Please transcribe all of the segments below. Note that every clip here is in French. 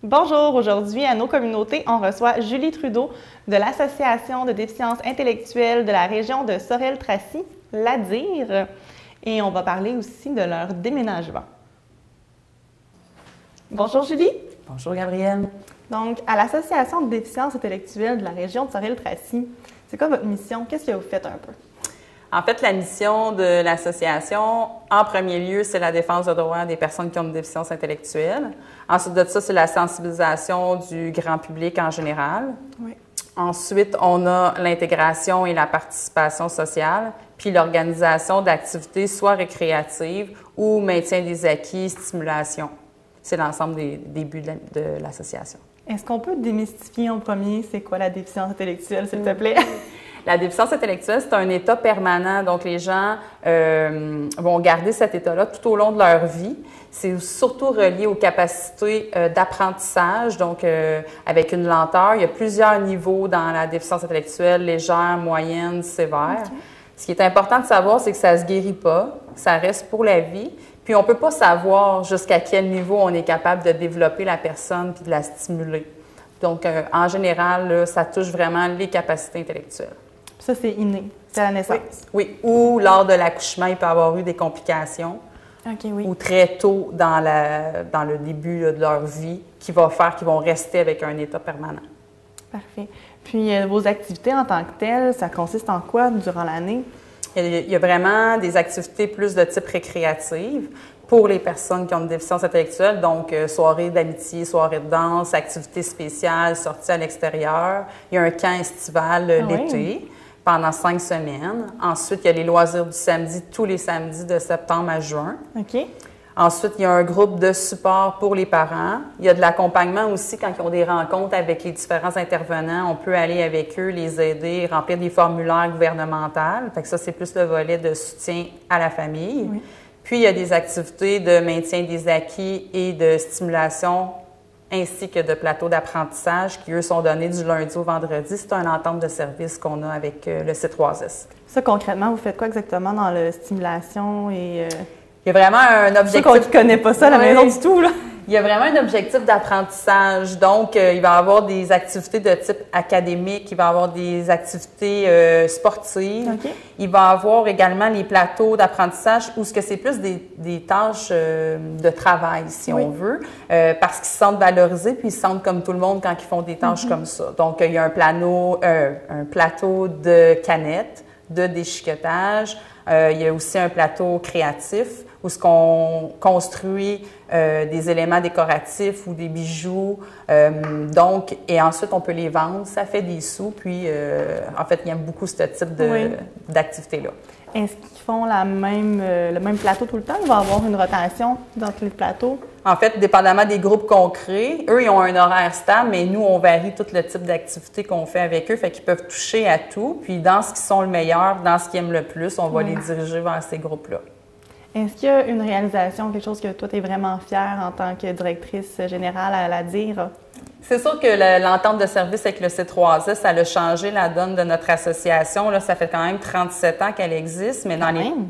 Bonjour, aujourd'hui à nos communautés, on reçoit Julie Trudeau de l'Association de déficience intellectuelle de la région de Sorel-Tracy, l'ADIR, et on va parler aussi de leur déménagement. Bonjour Julie. Bonjour Gabrielle. Donc, à l'Association de déficience intellectuelle de la région de Sorel-Tracy, c'est quoi votre mission? Qu'est-ce que vous faites un peu? En fait, la mission de l'association, en premier lieu, c'est la défense des droits des personnes qui ont une déficience intellectuelle. Ensuite de ça, c'est la sensibilisation du grand public en général. Oui. Ensuite, on a l'intégration et la participation sociale, puis l'organisation d'activités soit récréatives ou maintien des acquis, stimulation. C'est l'ensemble des buts de l'association. Est-ce qu'on peut démystifier en premier c'est quoi la déficience intellectuelle, s'il te plaît? La déficience intellectuelle, c'est un état permanent. Donc, les gens vont garder cet état-là tout au long de leur vie. C'est surtout relié aux capacités d'apprentissage, donc avec une lenteur. Il y a plusieurs niveaux dans la déficience intellectuelle, légère, moyenne, sévère. Okay. Ce qui est important de savoir, c'est que ça ne se guérit pas, ça reste pour la vie. Puis, on ne peut pas savoir jusqu'à quel niveau on est capable de développer la personne puis de la stimuler. Donc, en général, là, ça touche vraiment les capacités intellectuelles. Ça, c'est inné, c'est à la naissance. Oui. Ou lors de l'accouchement, il peut y avoir eu des complications. OK, oui. Ou très tôt dans le début là, de leur vie, qui va faire qu'ils vont rester avec un état permanent. Parfait. Puis, vos activités en tant que telles, ça consiste en quoi durant l'année? Il y a vraiment des activités plus de type récréative pour les personnes qui ont une déficience intellectuelle, donc soirées d'amitié, soirées de danse, activités spéciales, sorties à l'extérieur. Il y a un camp estival l'été pendant 5 semaines. Ensuite, il y a les loisirs du samedi, tous les samedis de septembre à juin. OK. Ensuite, il y a un groupe de support pour les parents. Il y a de l'accompagnement aussi quand ils ont des rencontres avec les différents intervenants. On peut aller avec eux, les aider, remplir des formulaires gouvernementaux. Fait que ça, c'est plus le volet de soutien à la famille. Oui. Puis, il y a des activités de maintien des acquis et de stimulation ainsi que de plateaux d'apprentissage qui, eux, sont donnés du lundi au vendredi. C'est une entente de service qu'on a avec le C3S. Ça, concrètement, vous faites quoi exactement dans la stimulation et... Il y a vraiment un objectif... C'est qu'on ne connaît pas ça à la maison du tout, là. Il y a vraiment un objectif d'apprentissage. Donc, il va y avoir des activités de type académique, il va y avoir des activités sportives. Okay. Il va y avoir également les plateaux d'apprentissage où c'est plus des tâches de travail, si on veut, parce qu'ils se sentent valorisés puis ils se sentent comme tout le monde quand ils font des tâches comme ça. Donc, il y a un plateau de canettes, de déchiquetage. Il y a aussi un plateau créatif où ce qu'on construit des éléments décoratifs ou des bijoux. Donc, et ensuite, on peut les vendre. Ça fait des sous. Puis, en fait, il y a beaucoup ce type d'activité-là. Est-ce qu'ils font le même plateau tout le temps? Il va y avoir une rotation dans tous les plateaux? En fait, dépendamment des groupes qu'on crée, eux, ils ont un horaire stable, mais nous, on varie tout le type d'activité qu'on fait avec eux. Fait qu'ils peuvent toucher à tout. Puis, dans ce qui sont le meilleur, dans ce qu'ils aiment le plus, on va les diriger vers ces groupes-là. Est-ce qu'il y a une réalisation, quelque chose que toi, tu es vraiment fière en tant que directrice générale à l'ADIR? C'est sûr que l'entente de service avec le C3S, ça a changé la donne de notre association. Là, ça fait quand même 37 ans qu'elle existe, mais dans les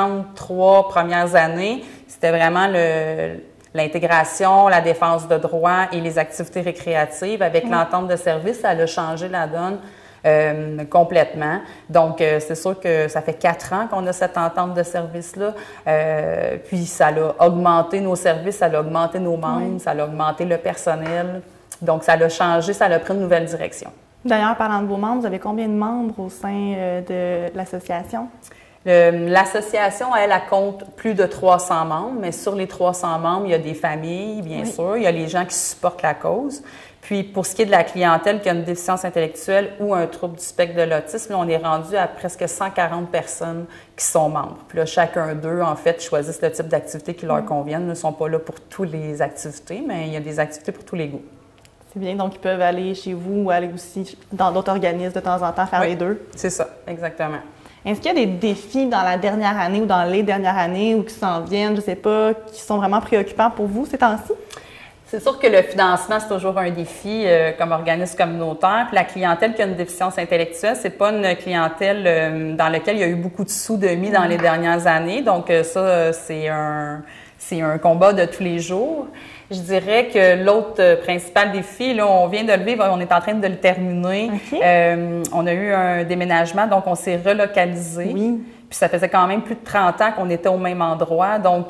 33 premières années, c'était vraiment l'intégration, la défense de droits et les activités récréatives. Avec l'entente de service, ça a changé la donne. Complètement. Donc, c'est sûr que ça fait 4 ans qu'on a cette entente de service-là. Puis, ça a augmenté nos services, ça a augmenté nos membres, ça a augmenté le personnel. Donc, ça a changé, ça a pris une nouvelle direction. D'ailleurs, parlant de vos membres, vous avez combien de membres au sein de l'association? L'association, elle compte plus de 300 membres, mais sur les 300 membres, il y a des familles, bien sûr. Il y a les gens qui supportent la cause. Puis, pour ce qui est de la clientèle qui a une déficience intellectuelle ou un trouble du spectre de l'autisme, là, on est rendu à presque 140 personnes qui sont membres. Puis là, chacun d'eux, en fait, choisissent le type d'activité qui leur conviennent. Ils ne sont pas là pour toutes les activités, mais il y a des activités pour tous les goûts. C'est bien, donc ils peuvent aller chez vous ou aller aussi dans d'autres organismes de temps en temps faire les deux. C'est ça, exactement. Est-ce qu'il y a des défis dans la dernière année ou dans les dernières années ou qui s'en viennent, je ne sais pas, qui sont vraiment préoccupants pour vous ces temps-ci? C'est sûr que le financement, c'est toujours un défi comme organisme communautaire. Puis la clientèle qui a une déficience intellectuelle, c'est pas une clientèle dans laquelle il y a eu beaucoup de sous de mis dans les dernières années. Donc ça, c'est c'est un combat de tous les jours. Je dirais que l'autre principal défi, là, on vient de le vivre, on est en train de le terminer. Okay. On a eu un déménagement, donc on s'est relocalisé. Oui. Puis ça faisait quand même plus de 30 ans qu'on était au même endroit. Donc,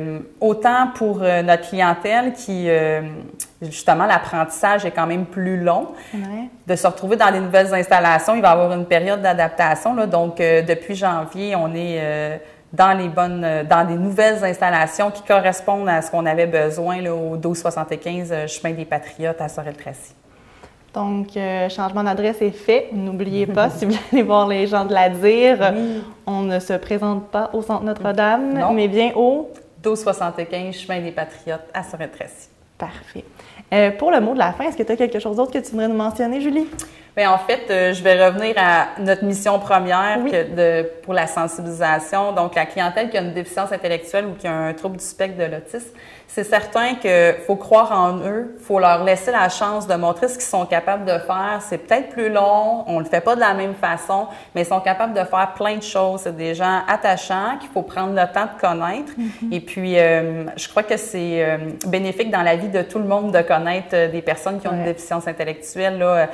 autant pour notre clientèle qui, justement, l'apprentissage est quand même plus long. Ouais. De se retrouver dans les nouvelles installations, il va y avoir une période d'adaptation. Donc, depuis janvier, on est dans des nouvelles installations qui correspondent à ce qu'on avait besoin là, au 1275 Chemin des Patriotes à Sorel-Tracy. Donc, changement d'adresse est fait. N'oubliez pas, si vous voulez aller voir les gens de la dire, on ne se présente pas au Centre Notre-Dame, mais bien au 1275 Chemin des Patriotes à Sorel-Tracy. Parfait. Pour le mot de la fin, est-ce que tu as quelque chose d'autre que tu voudrais nous mentionner, Julie? Bien, en fait, je vais revenir à notre mission première pour la sensibilisation. Donc, la clientèle qui a une déficience intellectuelle ou qui a un trouble du spectre de l'autisme, c'est certain qu'il faut croire en eux, il faut leur laisser la chance de montrer ce qu'ils sont capables de faire. C'est peut-être plus long, on le fait pas de la même façon, mais ils sont capables de faire plein de choses. C'est des gens attachants qu'il faut prendre le temps de connaître. Et puis, je crois que c'est bénéfique dans la vie de tout le monde de connaître des personnes qui ont une déficience intellectuelle, là,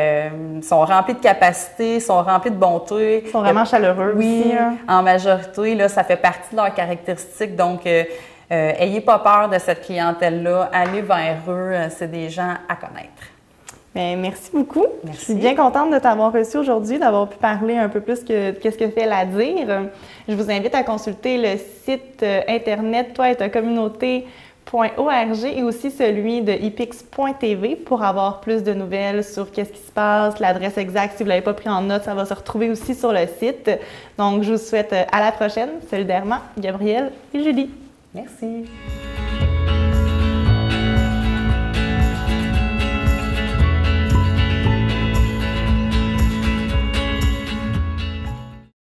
sont remplis de capacités, sont remplis de bonté. Ils sont vraiment chaleureux aussi. En majorité, là, ça fait partie de leurs caractéristiques. Donc, ayez pas peur de cette clientèle-là. Allez vers eux. C'est des gens à connaître. Bien, merci beaucoup. Merci. Je suis bien contente de t'avoir reçu aujourd'hui, d'avoir pu parler un peu plus de ce que fait la dire. Je vous invite à consulter le site Internet Toi et ta communauté .org et aussi celui de epix.tv pour avoir plus de nouvelles sur qu'est-ce qui se passe, l'adresse exacte. Si vous ne l'avez pas pris en note, ça va se retrouver aussi sur le site. Donc, je vous souhaite à la prochaine. Solidairement, Gabrielle et Julie. Merci.